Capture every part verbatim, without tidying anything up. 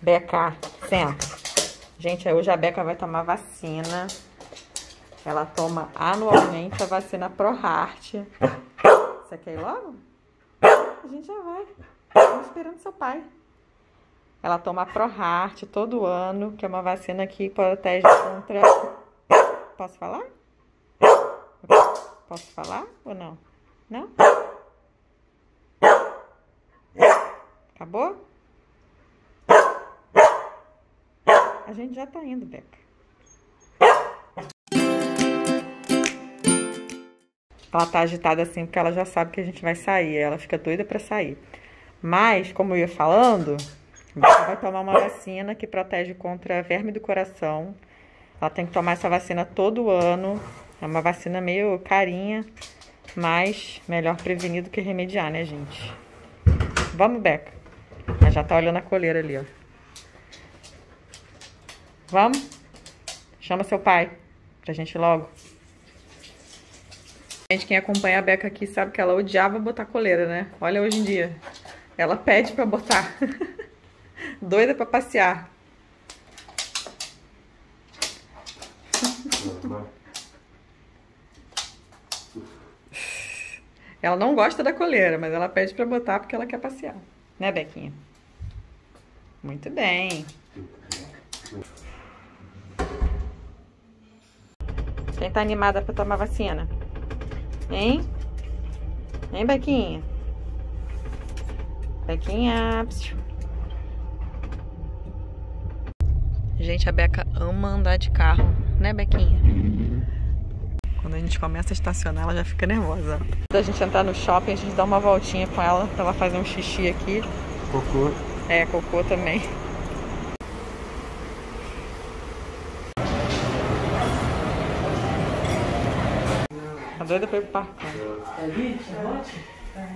Beca, senta. Gente, hoje a Beca vai tomar vacina. Ela toma anualmente a vacina ProHeart. Você quer ir logo? A gente já vai. Estamos esperando seu pai. Ela toma a ProHeart todo ano, que é uma vacina que protege contra... Posso falar? Posso falar ou não? Não? Acabou? A gente já tá indo, Beca. Ela tá agitada assim porque ela já sabe que a gente vai sair. Ela fica doida pra sair. Mas, como eu ia falando, ela vai tomar uma vacina que protege contra verme do coração. Ela tem que tomar essa vacina todo ano. É uma vacina meio carinha, mas melhor prevenir do que remediar, né, gente? Vamos, Beca. Ela já tá olhando a coleira ali, ó. Vamos? Chama seu pai pra gente ir logo. Gente, quem acompanha a Beca aqui sabe que ela odiava botar coleira, né? Olha hoje em dia. Ela pede pra botar. Doida pra passear. Ela não gosta da coleira, mas ela pede pra botar porque ela quer passear. Né, Bequinha? Muito bem. Quem tá animada pra tomar vacina? Hein? Hein, Bequinha? Bequinha. Gente, a Beca ama andar de carro, né, Bequinha? Quando a gente começa a estacionar, ela já fica nervosa. Antes da gente entrar no shopping, a gente dá uma voltinha com ela pra ela fazer um xixi aqui. Cocô. É, cocô também. Tá doida pra ir pro parque? É ali? Charlotte?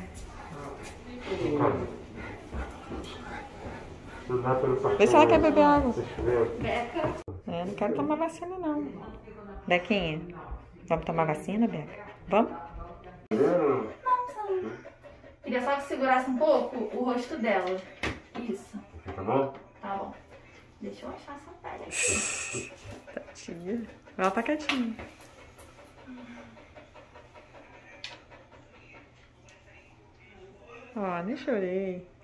Vê se ela quer beber água. Beca. É, não quero tomar vacina, não. Bequinha, vamos tomar vacina, Beca? Vamos? Não, não. Queria só que segurasse um pouco o rosto dela. Isso. Tá bom? Tá bom. Deixa eu achar essa pele aqui. Tadinha. Ela tá quietinha. Ó, nem chorei.